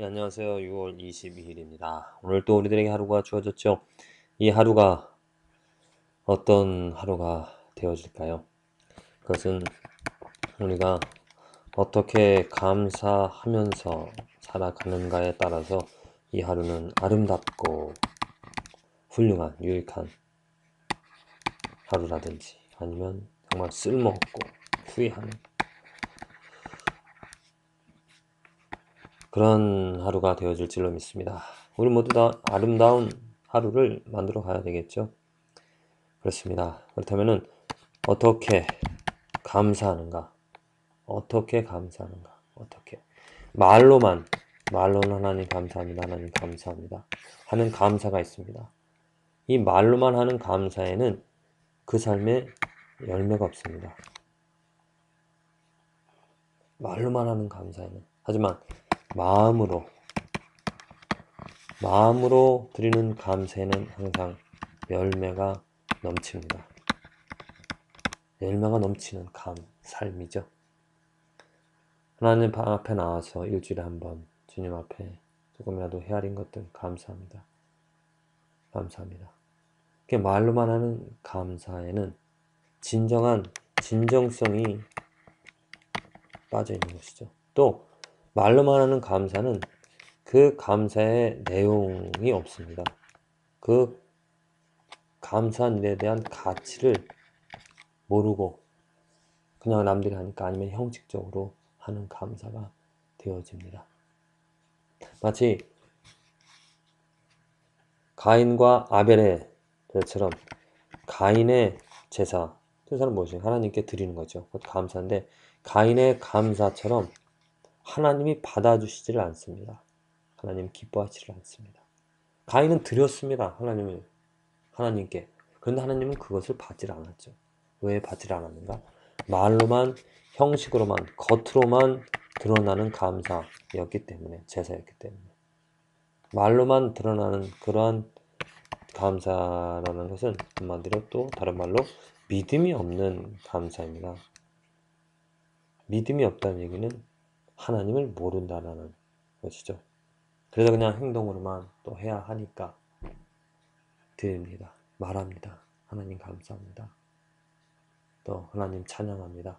네, 안녕하세요. 6월 22일입니다. 오늘 또 우리들에게 하루가 주어졌죠. 이 하루가 어떤 하루가 되어질까요? 그것은 우리가 어떻게 감사하면서 살아가는가에 따라서 이 하루는 아름답고 훌륭한, 유익한 하루라든지 아니면 정말 쓸모없고 후회하는 그런 하루가 되어질 줄로 믿습니다. 우리 모두 다 아름다운 하루를 만들어 가야 되겠죠. 그렇습니다. 그렇다면은 어떻게 감사하는가? 어떻게 감사하는가? 어떻게 말로만 말로는 하나님 감사합니다. 하나님 감사합니다. 하는 감사가 있습니다. 이 말로만 하는 감사에는 그 삶에 열매가 없습니다. 말로만 하는 감사에는 하지만 마음으로 드리는 감사에는 항상 열매가 넘칩니다. 열매가 넘치는 삶이죠. 하나님 앞에 나와서 일주일에 한 번 주님 앞에 조금이라도 헤아린 것들 감사합니다. 감사합니다. 이렇게 말로만 하는 감사에는 진정한 진정성이 빠져 있는 것이죠. 또 말로만 하는 감사는 그 감사의 내용이 없습니다. 그 감사한 일에 대한 가치를 모르고 그냥 남들이 하니까 아니면 형식적으로 하는 감사가 되어집니다. 마치 가인과 아벨의 제처럼 가인의 제사, 제사는 무엇이에요? 하나님께 드리는 거죠. 그것도 감사인데 가인의 감사처럼 하나님이 받아주시지를 않습니다. 하나님 기뻐하시지를 않습니다. 가인은 드렸습니다. 하나님께. 그런데 하나님은 그것을 받질 않았죠. 왜 받질 않았는가? 말로만, 형식으로만, 겉으로만 드러나는 감사였기 때문에, 제사였기 때문에. 말로만 드러나는 그러한 감사라는 것은 한마디로 또 다른 말로 믿음이 없는 감사입니다. 믿음이 없다는 얘기는 하나님을 모른다라는 것이죠. 그래서 그냥 행동으로만 또 해야 하니까 드립니다. 말합니다. 하나님 감사합니다. 또 하나님 찬양합니다.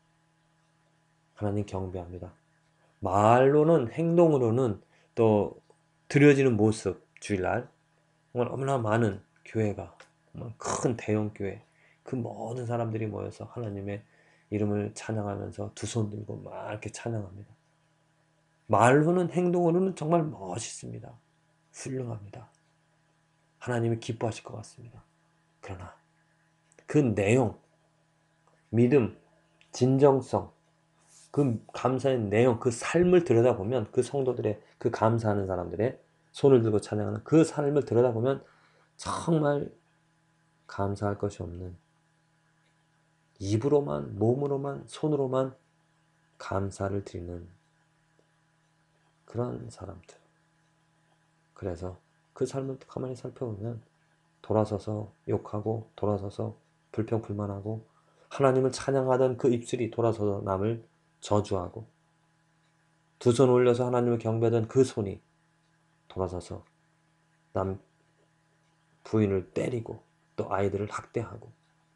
하나님 경배합니다. 말로는 행동으로는 또 드려지는 모습 주일날 정말 너무나 많은 교회가 정말 큰 대형 교회 그 모든 사람들이 모여서 하나님의 이름을 찬양하면서 두 손 들고 막 이렇게 찬양합니다. 말로는 행동으로는 정말 멋있습니다. 훌륭합니다. 하나님이 기뻐하실 것 같습니다. 그러나 그 내용, 믿음, 진정성, 그 감사의 내용, 그 삶을 들여다보면 그 성도들의 그 감사하는 사람들의 손을 들고 찬양하는 그 삶을 들여다보면 정말 감사할 것이 없는 입으로만, 몸으로만, 손으로만 감사를 드리는 그런 사람들. 그래서 그 삶을 가만히 살펴보면 돌아서서 욕하고 돌아서서 불평불만하고 하나님을 찬양하던 그 입술이 돌아서서 남을 저주하고 두 손 올려서 하나님을 경배하던 그 손이 돌아서서 남 부인을 때리고 또 아이들을 학대하고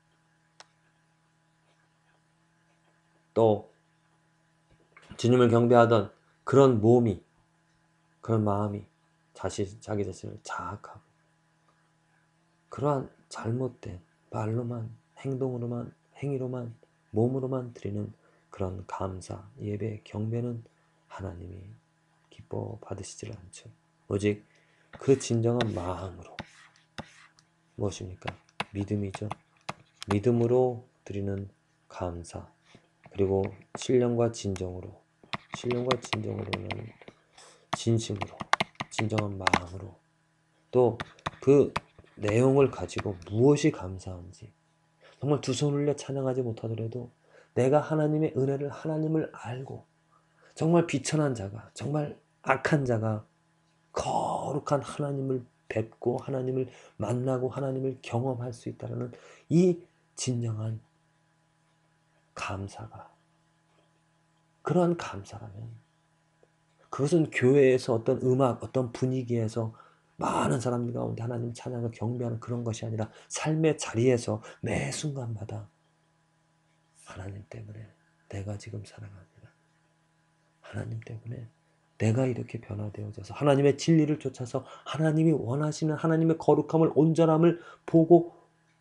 또 주님을 경배하던 그런 몸이 그런 마음이 자기 자신을 자학하고 그러한 잘못된 말로만 행동으로만 행위로만 몸으로만 드리는 그런 감사 예배 경배는 하나님이 기뻐 받으시질 않죠. 오직 그 진정한 마음으로 무엇입니까? 믿음이죠. 믿음으로 드리는 감사 그리고 신령과 진정으로는 진심으로 진정한 마음으로 또 그 내용을 가지고 무엇이 감사한지 정말 두 손 올려 찬양하지 못하더라도 내가 하나님의 은혜를 하나님을 알고 정말 비천한 자가 정말 악한 자가 거룩한 하나님을 뵙고 하나님을 만나고 하나님을 경험할 수 있다는 이 진정한 감사가 그러한 감사라면 그것은 교회에서 어떤 음악, 어떤 분위기에서 많은 사람들 가운데 하나님 찬양을 경배하는 그런 것이 아니라 삶의 자리에서 매 순간마다 하나님 때문에 내가 지금 살아갑니다. 하나님 때문에 내가 이렇게 변화되어져서 하나님의 진리를 쫓아서 하나님이 원하시는 하나님의 거룩함을, 온전함을 보고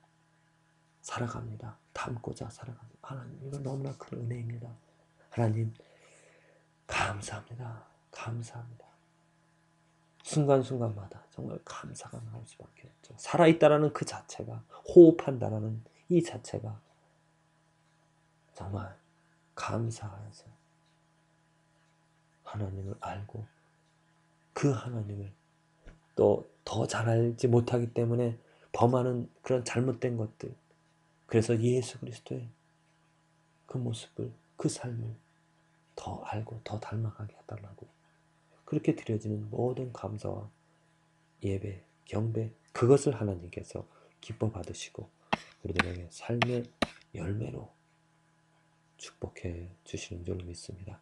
살아갑니다. 닮고자 살아갑니다. 하나님, 이건 너무나 큰 은혜입니다. 하나님, 감사합니다. 감사합니다. 순간순간마다 정말 감사가 나올 수밖에 없죠. 살아있다라는 그 자체가, 호흡한다라는 이 자체가 정말 감사해서 하나님을 알고 그 하나님을 또 더 잘 알지 못하기 때문에 범하는 그런 잘못된 것들, 그래서 예수 그리스도의 그 모습을, 그 삶을 더 알고 더 닮아가게 해달라고, 그렇게 드려지는 모든 감사와 예배, 경배, 그것을 하나님께서 기뻐 받으시고 우리들에게 삶의 열매로 축복해 주시는 줄 믿습니다.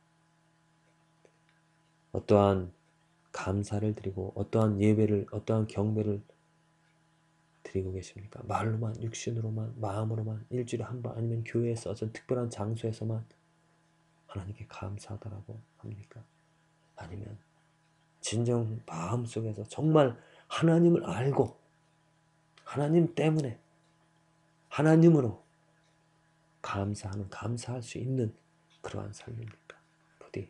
어떠한 감사를 드리고 어떠한 예배를, 어떠한 경배를 드리고 계십니까? 말로만, 육신으로만, 마음으로만, 일주일에 한 번, 아니면 교회에서 어떤 특별한 장소에서만 하나님께 감사하다라고 합니까? 아니면 진정 마음속에서 정말 하나님을 알고 하나님 때문에 하나님으로 감사하는, 감사할 수 있는 그러한 삶입니까? 부디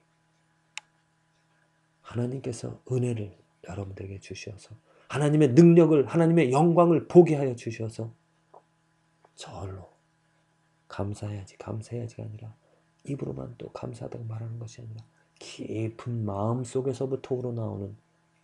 하나님께서 은혜를 여러분들에게 주셔서 하나님의 능력을, 하나님의 영광을 보게 하여 주셔서 저절로 감사해야지가 아니라 입으로만 또 감사하다고 말하는 것이 아니라 깊은 마음 속에서부터 우러나오는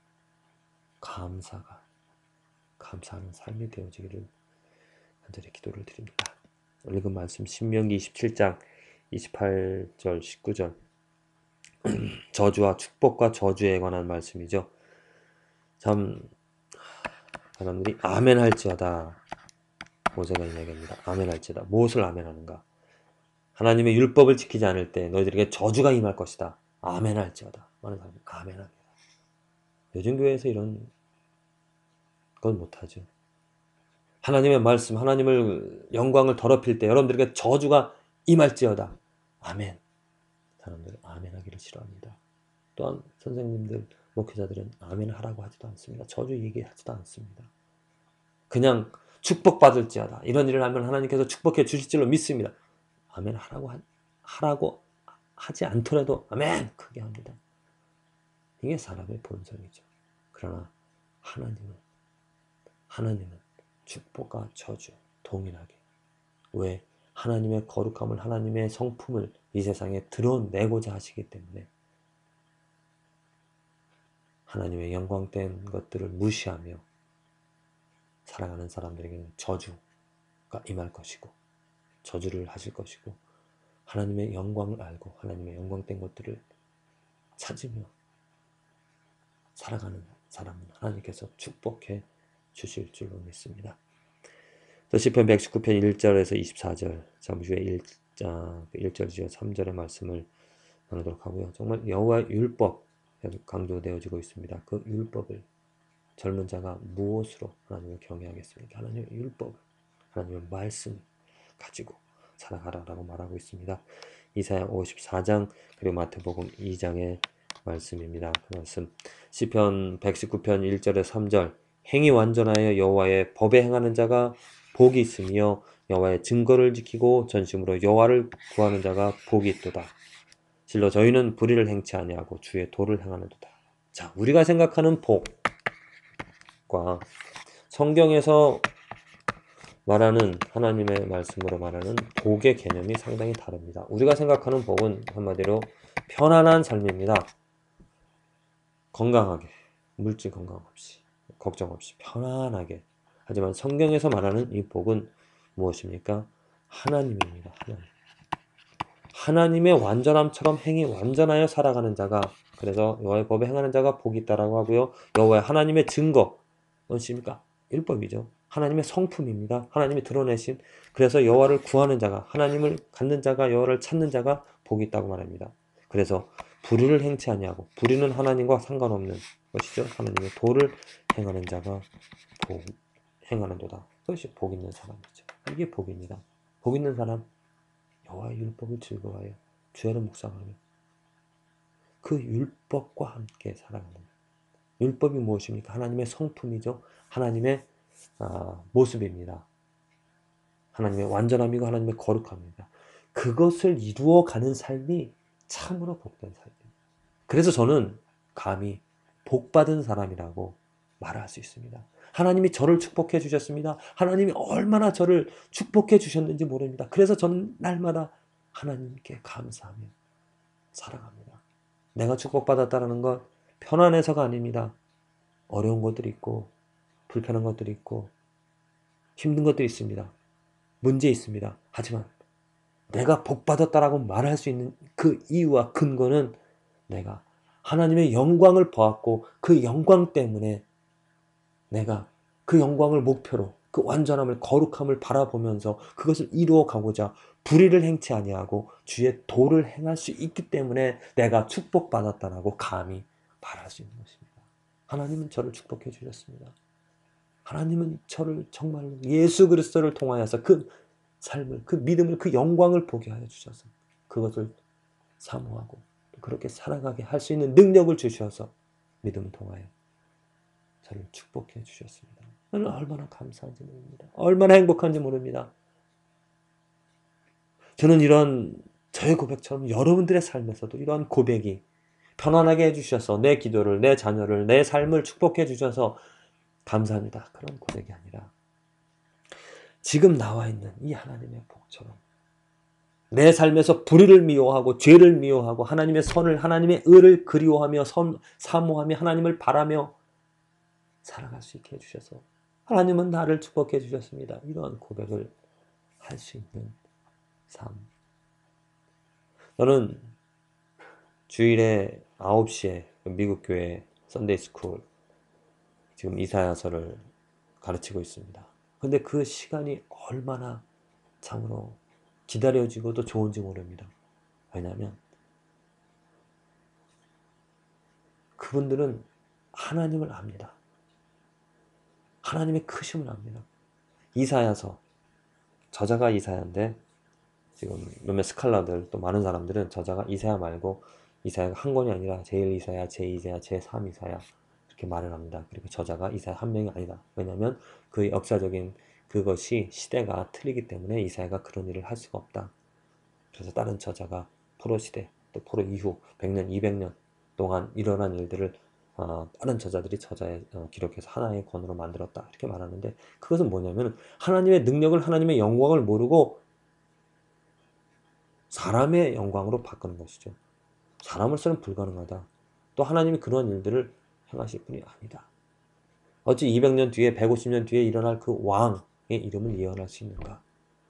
감사하는 삶이 되어지기를 간절히 기도를 드립니다. 읽은 말씀 신명기 27장 28절 19절 저주와 축복과 저주에 관한 말씀이죠. 참 사람들이 아멘 할지어다, 모세가 이야기합니다. 아멘 할지어다. 무엇을 아멘하는가? 하나님의 율법을 지키지 않을 때 너희들에게 저주가 임할 것이다. 아멘 할지어다. 많은 사람이 아멘합니다. 요즘 교회에서 이런 건 못하죠. 하나님의 말씀, 하나님을 영광을 더럽힐 때 여러분들에게 저주가 임할지어다. 아멘. 사람들은 아멘 하기를 싫어합니다. 또한 선생님들, 목회자들은 아멘 하라고 하지도 않습니다. 저주 얘기하지도 않습니다. 그냥 축복받을지어다. 이런 일을 하면 하나님께서 축복해 주실 줄로 믿습니다. 아멘 하라고 하지 않더라도 아멘 크게 합니다. 이게 사람의 본성이죠. 그러나 하나님은 축복과 저주 동일하게, 왜? 하나님의 거룩함을, 하나님의 성품을 이 세상에 드러내고자 하시기 때문에 하나님의 영광된 것들을 무시하며 살아가는 사람들에게는 저주가 임할 것이고 저주를 하실 것이고, 하나님의 영광을 알고 하나님의 영광된 것들을 찾으며 살아가는 사람은 하나님께서 축복해 주실 줄로 믿습니다. 또 시편 119편 1절에서 24절, 잠시 후에 1절이죠. 3절의 말씀을 나누도록 하고요. 정말 여호와의 율법 계속 강조되어지고 있습니다. 그 율법을 젊은 자가 무엇으로 하나님을 경외하겠습니까? 하나님의 율법, 하나님의 말씀 가지고 살아가라라고 말하고 있습니다. 이사야 54장 그리고 마태복음 2장의 말씀입니다. 그 말씀 시편 119편 1절에 3절 행위 완전하여 여호와의 법에 행하는 자가 복이 있으며 여호와의 증거를 지키고 전심으로 여호와를 구하는 자가 복이 있도다. 실로 저희는 불의를 행치 아니하고 주의 도를 행하는도다. 자, 우리가 생각하는 복과 성경에서 말하는 하나님의 말씀으로 말하는 복의 개념이 상당히 다릅니다. 우리가 생각하는 복은 한마디로 편안한 삶입니다. 건강하게, 물질 건강 없이, 걱정 없이 편안하게. 하지만 성경에서 말하는 이 복은 무엇입니까? 하나님입니다. 하나님의 완전함처럼 행이 완전하여 살아가는 자가, 그래서 여호와의 법에 행하는 자가 복이 있다라고 하고요. 여호와의 하나님의 증거, 무엇입니까? 율법이죠. 하나님의 성품입니다. 하나님이 드러내신, 그래서 여호와를 구하는 자가, 하나님을 갖는 자가, 여호와를 찾는 자가 복이 있다고 말합니다. 그래서 불의를 행치 아니하고, 불의는 하나님과 상관없는 것이죠. 하나님의 도를 행하는 자가 복 행하는도다. 그것이 복 있는 사람이죠. 이게 복입니다. 복 있는 사람, 여호와의 율법을 즐거워하여 주야를 묵상하며 그 율법과 함께 살아가는. 율법이 무엇입니까? 하나님의 성품이죠. 하나님의 모습입니다. 하나님의 완전함이고 하나님의 거룩함입니다. 그것을 이루어가는 삶이 참으로 복된 삶입니다. 그래서 저는 감히 복받은 사람이라고 말할 수 있습니다. 하나님이 저를 축복해 주셨습니다. 하나님이 얼마나 저를 축복해 주셨는지 모릅니다. 그래서 저는 날마다 하나님께 감사하며 살아갑니다. 내가 축복받았다는 것 편안해서가 아닙니다. 어려운 것들이 있고 불편한 것들이 있고 힘든 것들이 있습니다. 문제 있습니다. 하지만 내가 복받았다라고 말할 수 있는 그 이유와 근거는 내가 하나님의 영광을 보았고 그 영광 때문에 내가 그 영광을 목표로 그 완전함을 거룩함을 바라보면서 그것을 이루어 가고자 불의를 행치 아니하고 주의 도를 행할 수 있기 때문에 내가 축복받았다라고 감히 말할 수 있는 것입니다. 하나님은 저를 축복해 주셨습니다. 하나님은 저를 정말로 예수 그리스도를 통하여서 그 삶을, 그 믿음을, 그 영광을 보게 하여 주셔서 그것을 사모하고 그렇게 살아가게 할 수 있는 능력을 주셔서 믿음을 통하여 저를 축복해 주셨습니다. 저는 얼마나 감사한지 모릅니다. 얼마나 행복한지 모릅니다. 저는 이런 저의 고백처럼 여러분들의 삶에서도 이런 고백이 편안하게 해주셔서 내 기도를, 내 자녀를, 내 삶을 축복해 주셔서 감사합니다. 그런 고백이 아니라 지금 나와 있는 이 하나님의 복처럼 내 삶에서 불의를 미워하고 죄를 미워하고 하나님의 선을, 하나님의 의를 그리워하며 사모하며 하나님을 바라며 살아갈 수 있게 해주셔서 하나님은 나를 축복해 주셨습니다. 이런 고백을 할 수 있는 삶. 저는 주일에 9시에 미국 교회 썬데이 스쿨 지금 이사야서를 가르치고 있습니다. 근데 그 시간이 얼마나 참으로 기다려지고도 좋은지 모릅니다. 왜냐하면 그분들은 하나님을 압니다. 하나님의 크심을 압니다. 이사야서 저자가 이사야인데 지금 몇몇 스칼라들 또 많은 사람들은 저자가 이사야 말고 이사야가 한 권이 아니라 제1이사야, 제2이사야, 제3이사야 이렇게 말을 합니다. 그리고 저자가 이사야 한 명이 아니다. 왜냐하면 그 역사적인 그것이 시대가 틀리기 때문에 이사야가 그런 일을 할 수가 없다. 그래서 다른 저자가 포로 시대 또 포로 이후 100년, 200년 동안 일어난 일들을 다른 저자들이 저자에 기록해서 하나의 권으로 만들었다 이렇게 말하는데 그것은 뭐냐면 하나님의 능력을 하나님의 영광을 모르고 사람의 영광으로 바꾸는 것이죠. 사람으로서는 불가능하다. 또 하나님이 그런 일들을 행하실 분이 아니다. 어찌 200년 뒤에 150년 뒤에 일어날 그 왕의 이름을 예언할 수 있는가?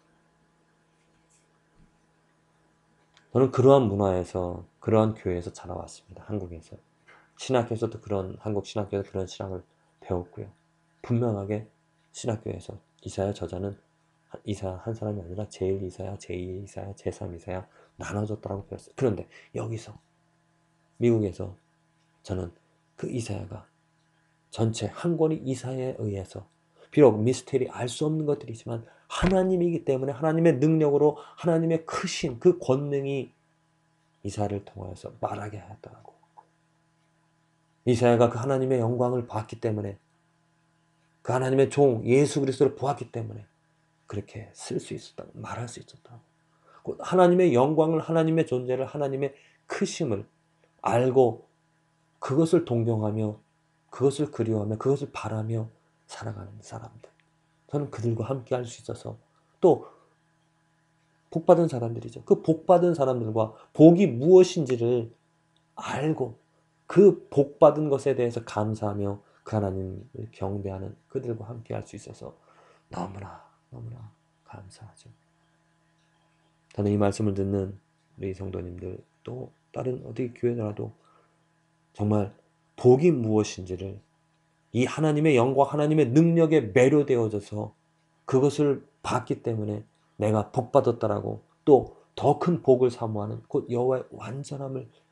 저는 그러한 문화에서 그러한 교회에서 자라왔습니다. 한국에서. 신학교에서도 한국 신학교에서 그런 신학을 배웠고요. 분명하게 신학교에서 이사야 저자는 이사야 한 사람이 아니라 제1이사야, 제2이사야, 제3이사야 나눠졌다고 배웠어요. 그런데 여기서 미국에서 저는 그 이사야가 전체 한 권의 이사야에 의해서 비록 미스테리 알 수 없는 것들이지만 하나님이기 때문에 하나님의 능력으로 하나님의 크신 그 권능이 이사야를 통하여서 말하게 하였더라고. 이사야가 그 하나님의 영광을 봤기 때문에 그 하나님의 종 예수 그리스도를 보았기 때문에 그렇게 쓸 수 있었다고 말할 수 있었다고. 하나님의 영광을 하나님의 존재를 하나님의 크심을 알고 그것을 동경하며 그것을 그리워하며 그것을 바라며 살아가는 사람들. 저는 그들과 함께 할 수 있어서 또 복받은 사람들이죠. 그 복받은 사람들과 복이 무엇인지를 알고 그 복받은 것에 대해서 감사하며 그 하나님을 경배하는 그들과 함께 할 수 있어서 너무나 감사하죠. 저는 이 말씀을 듣는 우리 성도님들 또 다른 어디 교회라도 정말 복이 무엇인지를 이 하나님의 영광, 하나님의 능력에 매료되어져서 그것을 봤기 때문에 내가 복받았다라고 또 더 큰 복을 사모하는 곧 여호와의 완전함을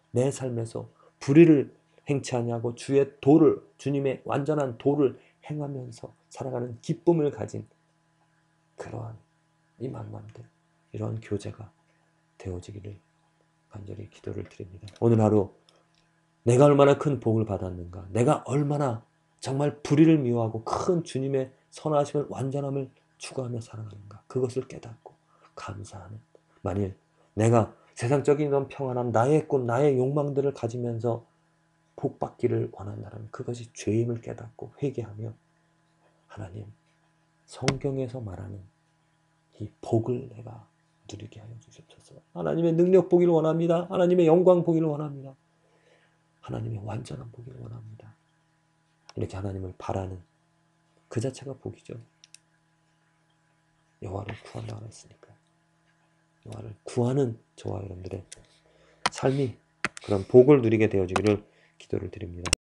내 삶에서 불의를 행치 아니하고 주의 도를, 주님의 완전한 도를 행하면서 살아가는 기쁨을 가진 그러한 이 만남들, 이러한 교제가 되어지기를 간절히 기도를 드립니다. 오늘 하루 내가 얼마나 큰 복을 받았는가, 내가 얼마나 정말 불의를 미워하고 큰 주님의 선하심을, 완전함을 추구하며 살아가는가, 그것을 깨닫고 감사하는, 만일 내가 세상적인 이런 평안함, 나의 꿈, 나의 욕망들을 가지면서 복받기를 원한다면 그것이 죄임을 깨닫고 회개하며 하나님, 성경에서 말하는 이 복을 내가 누리게 하여 주시옵소서. 하나님의 능력 보기를 원합니다. 하나님의 영광 보기를 원합니다. 하나님의 완전한 보기를 원합니다. 이렇게 하나님을 바라는 그 자체가 복이죠. 여호와를 구한다고 했으니까 여호와를 구하는 저와 여러분들의 삶이 그런 복을 누리게 되어지기를 기도를 드립니다.